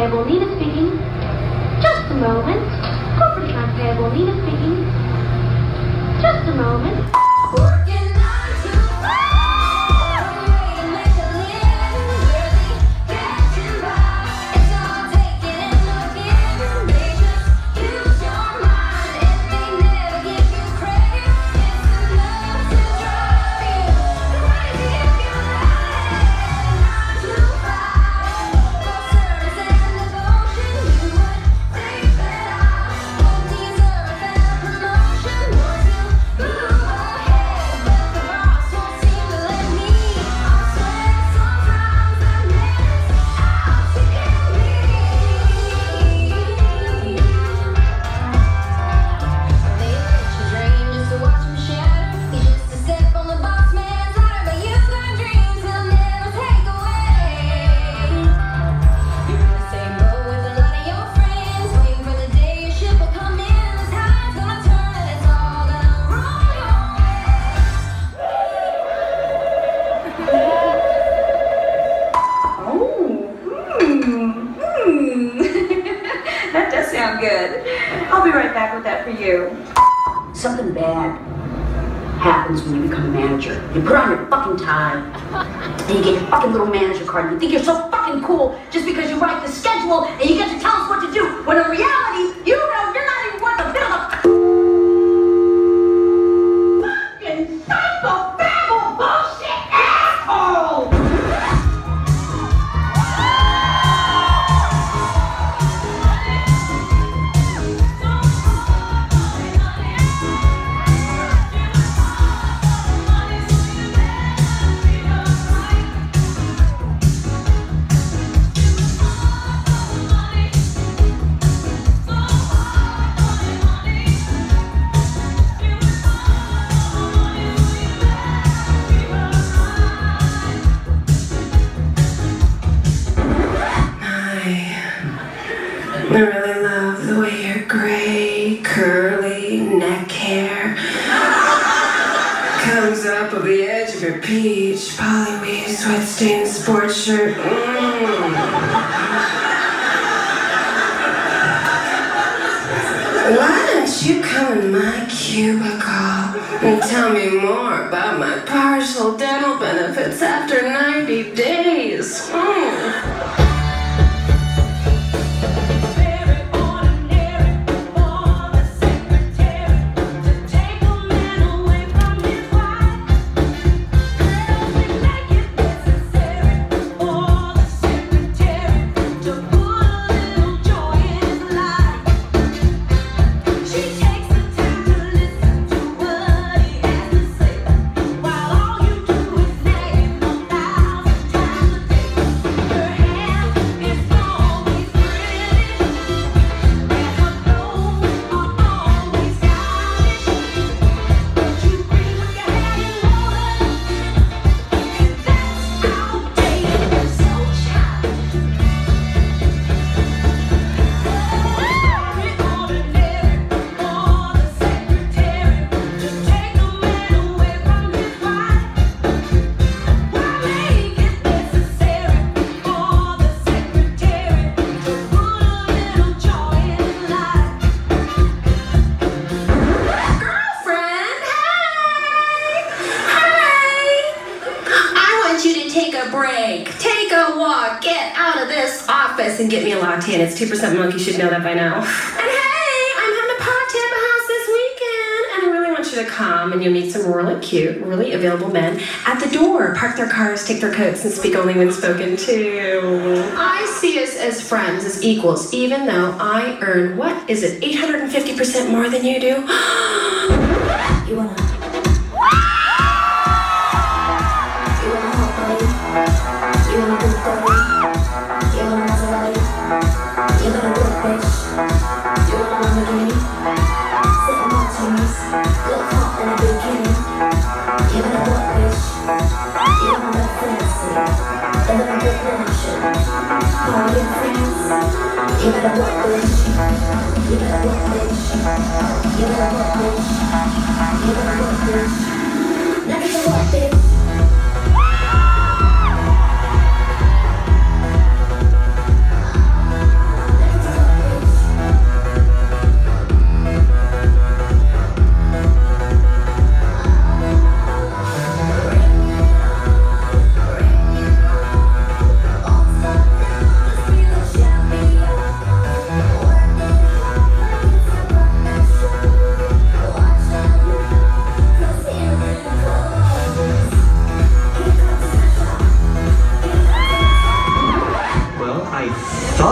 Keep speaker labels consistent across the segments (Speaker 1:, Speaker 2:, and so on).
Speaker 1: payable, Nina speaking. Just a moment. Corporate account payable, Nina speaking. Just a moment. Working 9 to 5. Make a living, barely getting by. It's all taken and looking. They just use your mind and they never give you credit. It's enough to drive you crazy if you let it. 9 to 5. For service and devotion, you would think that I won't deserve a better promotion. Would you move ahead? But the boss won't seem to let me. I swear sometimes I miss out to get me. They let you dream just to watch them shatter. You just a step on the boss man's ladder, but you got dreams he'll never take away. You're in the same boat with a lot of your friends, waiting for the day your ship will come in. The tide's gonna turn and it's all gonna roll your
Speaker 2: That does sound good. I'll be right back with that for you.
Speaker 3: Something bad happens when you become a manager. You put on your fucking tie, and you get your fucking little manager card, and you think you're so fucking cool just because you write the schedule and you get to tell us what to do, when in reality, you know you're not even worth a bit of a fucking psychobabble bullshit asshole!
Speaker 4: I really love the way your gray, curly neck hair comes up over the edge of your peach polyweave sweat-stained sports shirt. Why don't you come in my cubicle and tell me more about my partial dental benefits after 90 days? And get me a latte, and it's 2% milk. You should know that by now. And hey, I'm having a party at my house this weekend, and I really want you to come, and you'll meet some really cute, really available men at the door. Park their cars, take their coats, and speak only when spoken to. I see us as friends, as equals, even though I earn, what is it, 850% more than you do? You wanna...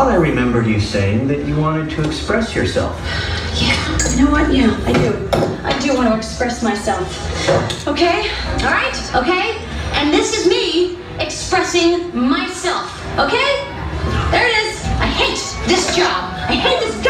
Speaker 5: thought I remembered you saying that you wanted to express yourself.
Speaker 3: Yeah, you know what? Yeah, I do. I do want to express myself. Okay? All right? Okay? And this is me expressing myself. Okay? There it is. I hate this job. I hate this